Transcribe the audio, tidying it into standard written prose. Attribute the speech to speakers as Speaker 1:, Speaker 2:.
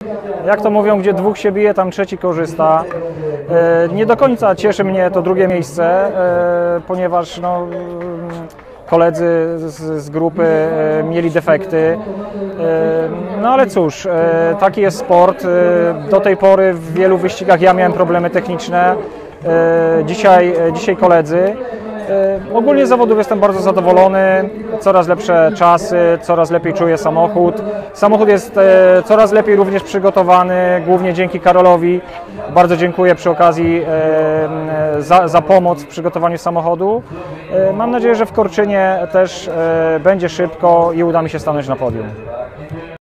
Speaker 1: Jak to mówią, gdzie dwóch się bije, tam trzeci korzysta. Nie do końca cieszy mnie to drugie miejsce, ponieważ no, koledzy z grupy mieli defekty. No ale cóż, taki jest sport. Do tej pory w wielu wyścigach ja miałem problemy techniczne. Dzisiaj koledzy. Ogólnie z zawodów jestem bardzo zadowolony, coraz lepsze czasy, coraz lepiej czuję samochód. Samochód jest coraz lepiej również przygotowany, głównie dzięki Karolowi. Bardzo dziękuję przy okazji za pomoc w przygotowaniu samochodu. Mam nadzieję, że w Korczynie też będzie szybko i uda mi się stanąć na podium.